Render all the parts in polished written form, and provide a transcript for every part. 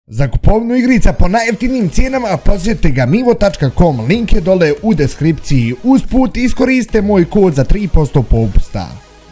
Za kupovinu igrica po najjeftinijim cijenama posjetite gamivo.com, link je dole u deskripciji. Usput iskoriste moj kod za 3% popusta.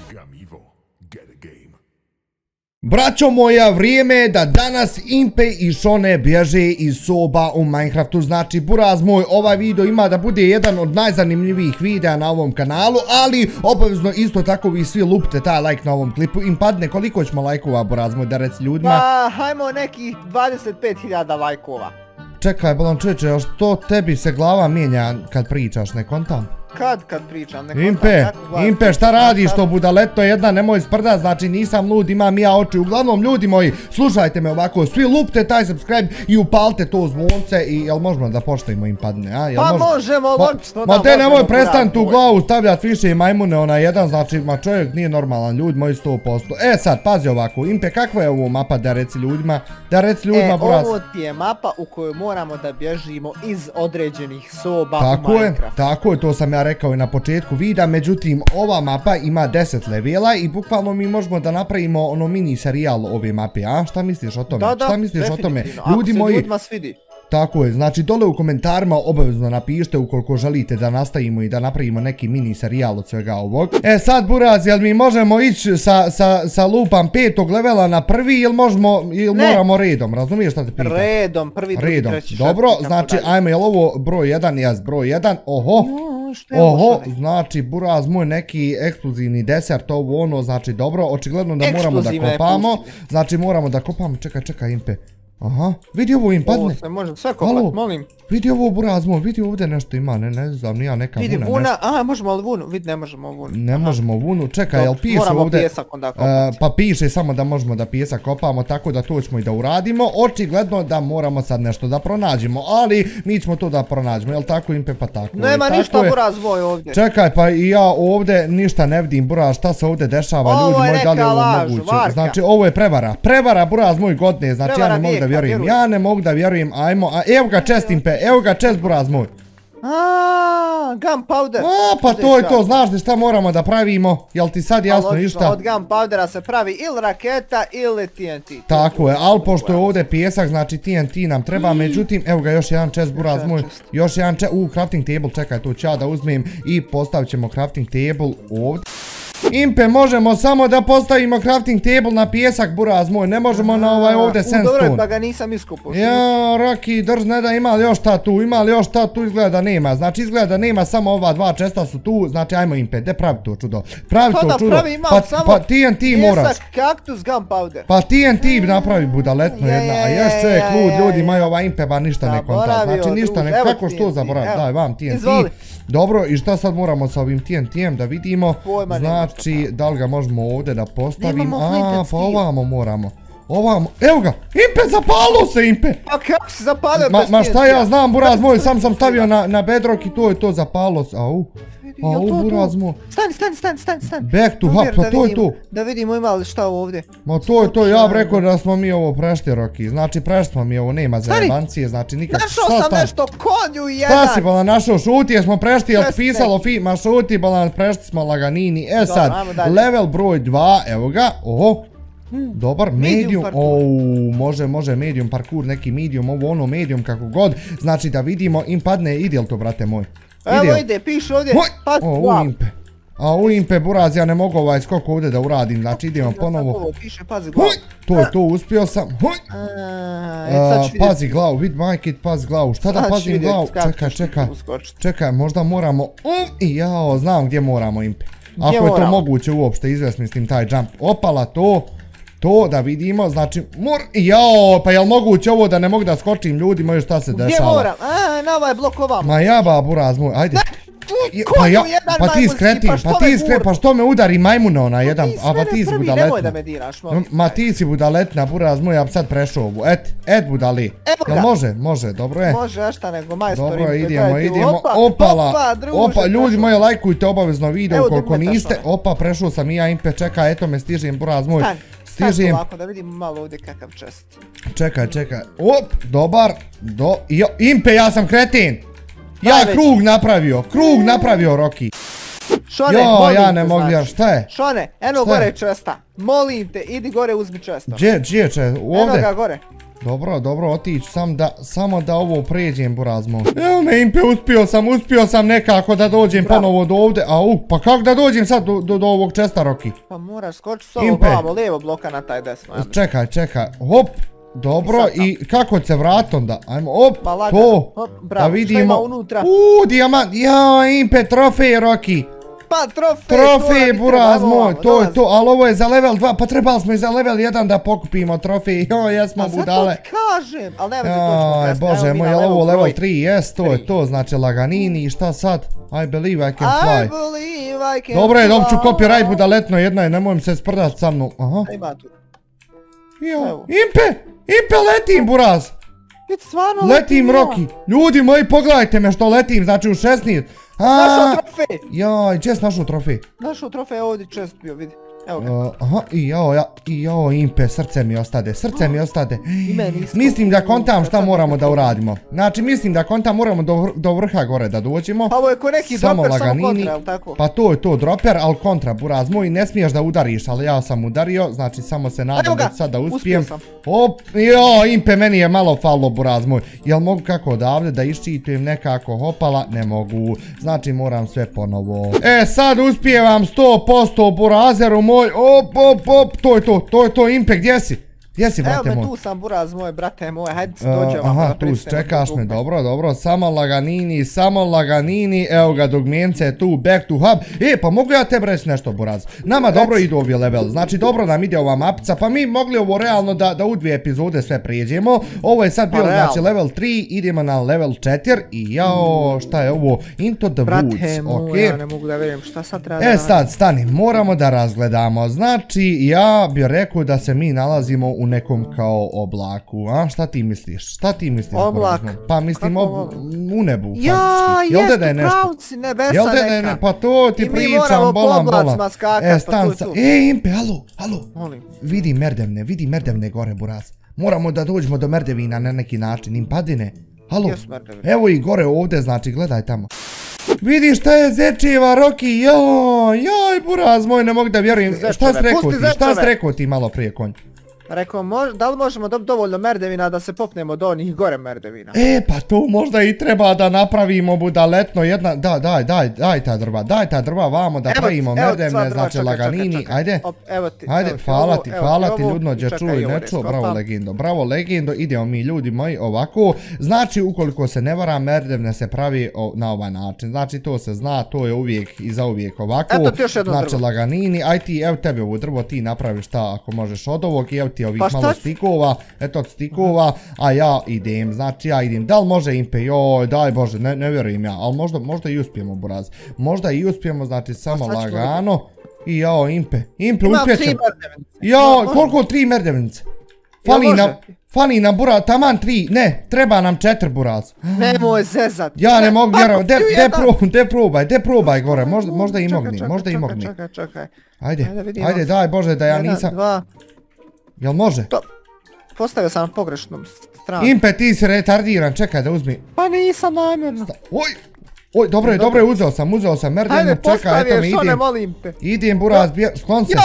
Braćo moja, vrijeme je da danas Impe i Šone bježe iz soba u Minecraftu. Znači, buraz moj, ovaj video ima da bude jedan od najzanimljivijih videa na ovom kanalu, ali obavezno isto tako vi svi lupite taj like na ovom klipu. Im padne koliko ćemo lajkova, buraz moj, da reci ljudima? Pa, hajmo nekih 25.000 lajkova. Čekaj, bolan čeče, a što tebi se glava mijenja kad pričaš, ne kontam? Kad pričam, ne kontam. Impe, šta radiš to budaletno jedna, nemoj sprda, znači nisam lud, imam ja oči. Uglavnom, ljudi moji, slušajte me ovako, svi lupte taj subscribe i upalite to zvonce i jel možemo da poštojimo im padne, a? Pa možemo, logično da možemo. Ma te nemoj prestaniti u glavu stavljati više i majmune onaj jedan, znači, ma čovjek nije normalan, ljudi moji 100%. E sad, pazi ovako, Impe, kakva je ovo mapa da reci ljudima, buraz? Ovo ti je mapa u kojoj moramo da bježimo iz određenih soba u Minecraftu. Tako je, to sam ja rekao i na početku videa, međutim ova mapa ima 10 levela i bukvalno mi možemo da napravimo ono mini serijal ove mape, a? Šta misliš o tome? Da, šta misliš o tome? Ljudi moji, ljudima svidi. Tako je, znači dole u komentarima obavezno napišite ukoliko želite da nastavimo i da napravimo neki mini serijal od svega ovog. E sad buraz, jel mi možemo ići sa lupam 5. levela na prvi ili moramo redom, razumiješ šta te pitam? Redom, prvi, drugi, treći, dobro, znači ajmo, jel ovo broj 1, jes broj 1, oho, znači buraz moj neki eksplozivni desert, ovo ono, znači dobro, očigledno da moramo da kopamo, znači moramo da kopamo, čekaj Impe. Aha, vidi ovo im padne. Ovo se može sve kopat, molim. Vidi ovo buraz moj, vidi ovdje nešto ima, ne znam, nija neka vuna. Vidi vuna, aha, možemo li vunu, vidi ne možemo vunu. Ne možemo vunu, čekaj, jel piše ovdje? Moramo pijesak onda kopati. Pa piše samo da možemo da pijesak kopamo, tako da to ćemo i da uradimo. Očigledno da moramo sad nešto da pronađemo, ali mi ćemo to da pronađemo, jel tako Impe, pa tako. Nema ništa buraz moj ovdje. Čekaj, pa i ja ovdje ništa ne vidim buraz, šta se ovdje dešava, ljudi moji, da li je ovo moguće? Znači ovo je prevara buraz moj godine, znači ja ne mogu da vjerujem, ajmo, evo ga čest Impe, evo ga čest buraz moj. Gunpowder. Pa to je to, znaš li šta moramo da pravimo, jel ti sad jasno išta? Od gunpowdera se pravi ili raketa ili TNT. Tako je, ali pošto je ovdje pijesak, znači TNT nam treba, međutim, evo ga još jedan čest buraz moj, još jedan čest, crafting table, čekaj, tu ću ja da uzmem i postavit ćemo crafting table ovdje. Impe, možemo samo da postavimo crafting table na pijesak, buraz moj, ne možemo na ovaj ovdje sandstone. Dobro, pa ga nisam iskupao. Ja, Rocky, drž, ne da ima li još šta tu, izgleda da nema, znači izgleda da nema, samo ova dva česta su tu, znači ajmo Impe, de pravi to čudo, pa TNT moraš. Pijesak, kaktus, gunpowder. Pa TNT napravi budaletno jedna, a još čovjek lud, ljudi moji, ova Impe ba ništa ne konta, znači ništa ne, kako što zaboravim, daj vam TNT. Dobro, i šta sad moramo sa ovim TNT-em da vidimo, znači da li ga možemo ovdje da postavimo, pa ovamo moramo, evo ga, Impe, zapalo se Impe! A kako se zapalio bez TNT-a? Ma šta ja znam, buraz moj, sam stavio na bedrock i to je to, zapalo se, au, buraz moj. Stani. Back to hub, pa to je to. Da vidimo ima li šta ovdje. Ma to je to, ja bih rekao da smo mi ovo prešli, Rocky, znači prešli smo mi ovo, nema zajebancije, znači nikak. Našao sam nešto, konju jedan. Šta si bolan našao, šuti, jesmo prešli, jel pisalo ma šuti bolan, prešli smo laganini. E sad, level broj 2, evo ga, oho. Dobar, medium, može medium parkour, neki medium, ovo ono medium kako god, znači da vidimo im padne, ide to brate moj? Evo ide, piše ovdje, Impe. U Impe, buraz, ja ne mogu ovaj skok ovdje da uradim, znači idemo ponovo. To je to, uspio sam. Pazi glavu, vid majkit, pazi glavu, šta da pazim glavu, čekaj, možda moramo, jao, znam gdje moramo Impe. Ako je to moguće uopšte izvesti, mislim, taj jump, opala to da vidimo, znači, jao, pa jel moguće ovo da ne mogu da skočim, ljudi moji, šta se dešava? Gdje moram? Na ovaj blok ovamo. Ma jaba, buraz moj, ajde. Pa ti skretim, pa što me udari majmuna ona jedan, pa ti si budaletna. Ma ti si budaletna, buraz moj, ja bi sad prešao ovu, et budali. Može, dobro je. Može, a šta nego, majstor. Dobro, idemo, opa, ljudi moji, lajkujte obavezno video koliko niste, prešao sam i ja Impe, čekaj, eto me stižem, buraz moj. Stižem. Ovako da vidimo malo ovdje kakav čest. Čekaj, dobar, Impe, ja sam kretin. Ja krug napravio, Rocky. Šone, ja ne mogu vjerati, šta je? Šone, eno gore česta. Molim te, idi gore uzmi često. Gdje čest? Ovdje? Eno ga gore. Dobro, otići samo da ovo pređem, buraz moj. Evo me, Impe, uspio sam nekako da dođem ponovo do ovdje. Pa kako da dođem sad do ovog česta, Roki? Pa moraš skočiti s ovog glavo, lijevo bloka na taj desno. Čekaj, hop. Dobro, i kako se vrati onda? Ajmo, op, to, da vidimo. Dijamant, jao, Impe, trofej, Roki. Pa trofej, buraz moj, to je to, ali ovo je za level 2, pa trebali smo i za level 1 da pokupimo trofej, joj, jesmo budale. A sad to ti kažem, ali nema se točno kasno. Bože moj, je li ovo level 3, jes, to je to, znači laganini i šta sad? I believe I can fly. Dobro je, dobit ću copyright budaletno, jedna je, nemoj se sprdat sa mnom, aha. Impe, letim, buraz. Letim, Roki. Ljudi moji, pogledajte me što letim, znači u 16. Našao trofej! Jaj, gdje si našao trofej? Našao trofej, ovdje čest bio, vidi. Evo ga. Aha, jao, Impe, srce mi ostade. Mislim da kontam šta moramo da uradimo. Znači, mislim da kontam moramo do vrha gore da dođemo. Pa ovo je ko neki droper, samo kontra, ali tako? Pa to je to, droper, ali kontra, buraz moj, ne smiješ da udariš, ali ja sam udario, znači samo se nadam da sad da uspijem. Op, jao, Impe, meni je malo falilo, buraz moj. Jel mogu kako odavde da iščitujem nekako hopala? Ne mogu, znači moram sve ponovo. Sad uspijevam 100%, burazeru moj, op, to je to, Impe, gdje si? Gdje si, brate moj? Evo me, tu sam, buraz moj, brate moj, hajde se dođemo. Aha, tu čekaš me, dobro, samo laganini, evo ga, dugmence je tu, back to hub. Pa mogu ja tebi reći nešto, buraz? Nama dobro idu ovi level, znači dobro nam ide ova mapica, pa mi mogli ovo realno da u 2 epizode sve prijeđemo. Ovo je sad bilo, znači, level 3, idemo na level 4 i jao, šta je ovo? Into the woods, brate moj, ja ne mogu da vidim, šta sad treba da... Sad, stani, moramo da razgledamo, znači, ja bih rekao da se mi nalazimo u nekom kao oblaku, a? Šta ti misliš? Oblak? Pa mislim u nebu. Ja, jest u pravci nebesa neka. Pa to ti pričam, bolam. Stan. Impe, halo. Vidi merdevne gore, buraz. Moramo da dođemo do merdevina na neki način, im padine. Halo, evo i gore ovdje, znači, gledaj tamo. Vidi šta je zečeva, Roki, joj, buraz moj, ne mogu da vjerujem. Šta si rekao ti malo prije, konj? Rekao, da li možemo dobiti dovoljno merdevina da se popnemo do onih gore merdevina? Pa to možda i treba da napravimo budaletno jedna, daj ta drva vamo da pravimo merdevne, znači laganini, ajde. Ajde, hvala ti ljudno, gdje čuj, ne čuo, bravo legendo, idemo mi ljudi moji ovako. Znači, ukoliko se ne vara, merdevne se pravi na ovaj način, znači to se zna, to je uvijek i za uvijek ovako. Znači laganini, aj ti, evo tebi ovo drvo, ti napraviš šta ako možeš od ovog i evo ti ovih malo stikova, a ja idem, da li može Impe, joj, daj Bože, ne vjerujem ja, ali možda i uspijemo, buraz, znači samo lagano, i jao, Impe, uspjećemo, jao, koliko 3 merdevnice, fali nam, buraz, taman 3, ne, treba nam 4, buraz, nemoj zezat, ja ne mogu vjerovati, de probaj gore, možda i mogni, čekaj, ajde, daj Bože da ja nisam, jel može? Postavio sam pogrešnu stranu. Impe, ti si retardiran, čekaj da uzmi. Pa nisam namjerno. Oj, dobro je, uzeo sam, merdevno, čekaj, eto mi idem, buraz, sklon se.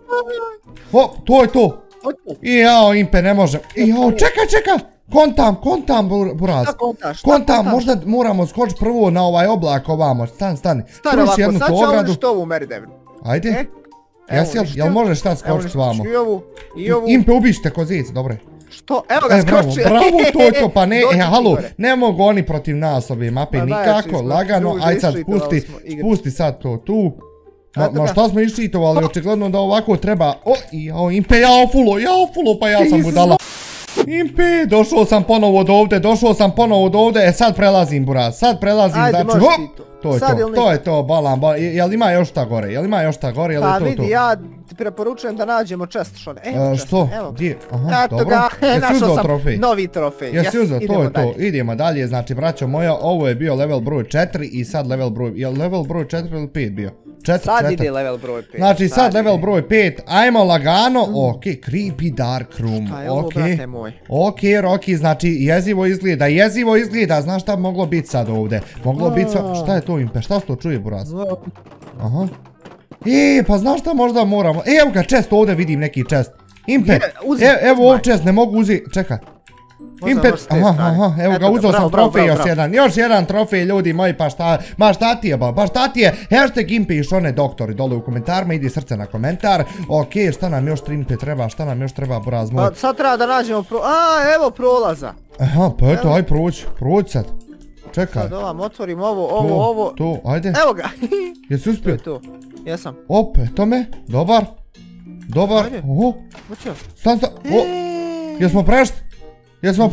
To je to. Jao, Impe, ne može. Jao, čekaj, kontam, buraz. Kontam, možda moramo skočiti prvo na ovaj oblak ovamo, stani. Stani ovako, sad ću uništi ovu merdevnu. Ajde. Jel možeš šta skočiti s vama? Impe, ubište ko zic, dobro. Što? Evo ga skoči. Bravo, to je to, pa ne, halo, ne mogu oni protiv nas ove mape nikako, lagano, aj sad spusti sad to tu. Ma šta smo iščitovali, očigledno da ovako treba, Impe, ja ofulo, pa ja sam budala. Impe, došao sam ponovo do ovdje, sad prelazim, buraz, znači, to je to, balam, jel ima još šta gore, jel je to to? Pa vidi, ja ti preporučujem da nađemo čest, šone, što? Gdje? Aha, dobro, jesi uzeo trofej? Novi trofej, jesi uzeo, to je to, idemo dalje, znači, braćo moja, ovo je bio level broj 4 i sad level broj 4 ili 5 bio? Sad ide level broj 5. Znači sad level broj 5, ajmo lagano, ok, creepy dark room, ok, Roki, znači jezivo izgleda, znaš šta bi moglo biti sad ovdje, šta je to Impe, šta se to čuje, buraz? Aha, pa znaš šta možda moramo, evo ga čest ovdje, vidim neki čest, Impe, evo ovdje čest, ne mogu uzeti, čekaj, Impet, aha, evo ga, uzeo sam trofej još jedan trofej, ljudi moji, pa šta ti je, ba šta ti je, hashtag Impe i Šone doktori, dole u komentarima, idi srce na komentar, okej, šta nam još Impe treba, šta nam još treba, buraz moj. Pa sad treba da nađemo, evo prolaza. Aha, pa eto, aj prođi sad, čekaj. Sad ovam, otvorim ovo. To, ajde. Evo ga. Jesi uspio? To, jesam. Op, eto me, dobar, oho, stan, jesmo prešli? Jesmo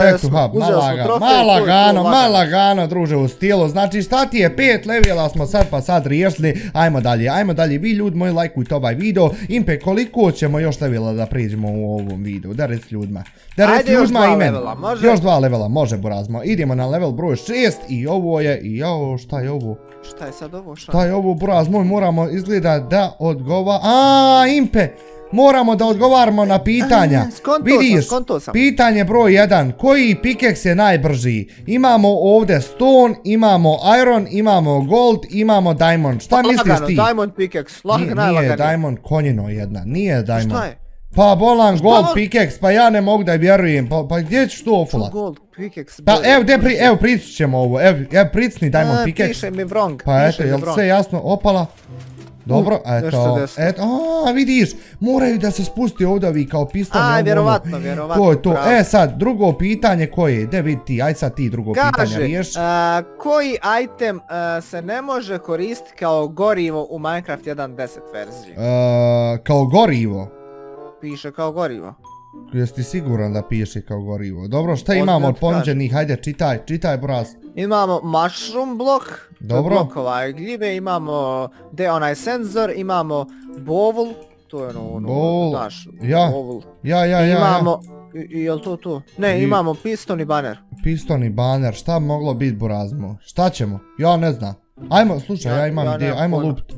malagano druže u stilu, znači šta ti je 5 levela smo sad riješili, ajmo dalje, vi ljudi moji lajkujte ovaj video, Impe koliko ćemo još levela da priđemo u ovom videu, da reci ljudima još 2 levela, može? Još 2 levela, može burazmo, idemo na level broj 6 i ovo je, šta je ovo? Šta je sad ovo? Šta je ovo buraz moj, moramo izgleda da Impe! Moramo da odgovaramo na pitanja. Vidiš, pitanje broj 1. Koji pikeks je najbrži? Imamo ovdje stone, imamo iron, imamo gold, imamo diamond. Šta misliš ti? Diamond pikeks, najlaganiji. Nije diamond konjino jedna, nije diamond. Šta je? Pa bolan gold pikeks, pa ja ne mogu da vjerujem. Pa gdje ćeš to ofulat? Pa evo prići ćemo ovo, evo pricni diamond pikeks. Piše mi wrong. Pa eto, jel sve jasno opala? Dobro, eto, vidiš, moraju da se spusti ovdje ovi kao pistoni. Vjerovatno. To je to, sad, drugo pitanje koje, gdje vidi ti, aj sad ti drugo pitanje riješ. Kaže, koji item se ne može koristiti kao gorivo u Minecraft 1.10 verziji? Kao gorivo? Piše kao gorivo. Jesi ti siguran da piše kao gorivo? Dobro, šta imamo od ponuđenih, hajde čitaj buraz. Imamo mushroom blok, blok gljive, imamo onaj senzor, imamo bowl, to je naš bowl. Imamo, jel to? Ne, imamo piston i banner. Piston i banner, šta bi moglo biti burazmo? Šta ćemo? Ja ne znam. Ajmo, slušaj, ja imam ideju, ajmo lupiti.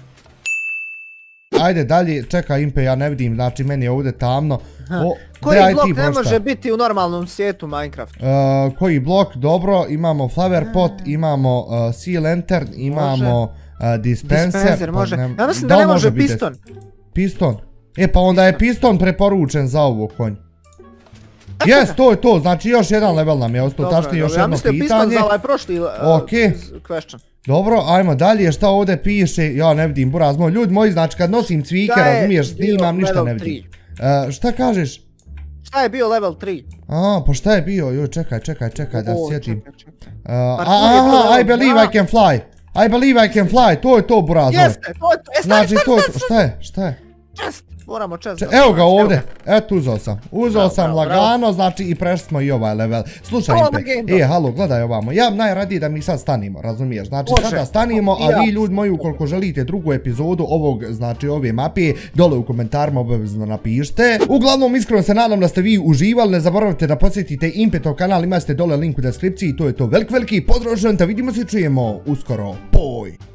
Ajde dalje, čekaj Impe, ja ne vidim, znači meni je ovdje tamno. Koji blok ne može biti u normalnom svijetu Minecraftu? Koji blok, dobro, imamo flower pot, imamo sea lantern, imamo dispenser. Može. Ja mislim da ne može piston. Piston? Pa onda je piston preporučen za ovo konj. Jes, to je to, znači još jedan level nam je ostao, tačnije još jedno pitanje. Ja mislim piston za ovaj prošli question. Dobro, ajmo dalje, šta ovdje piše, ja ne vidim buraz moj, ljudi moji, znači kad nosim cvike, razumiješ, snimam, ništa ne vidim. Šta kažeš? Šta je bio level 3? Pa šta je bio, joj čekaj da sjetim. I believe I can fly, to je to buraz moj. Jeste, znači to je to, šta je? Moramo čest. Evo ga ovdje, eto uzeo sam lagano, znači i prešli smo i ovaj level. Slušaj Impe, halo, gledaj ovamo, ja najradije da mi sad stanimo, razumiješ, znači sada stanimo, a vi ljudi moji ukoliko želite drugu epizodu ovog, znači ove mape, dole u komentarima obavezno napišite. Uglavnom iskreno se nadam da ste vi uživali, ne zaboravite da posjetite Impetov kanal, imate dole link u deskripciji, to je to veliki pozdrav, vidimo se i čujemo uskoro, boj!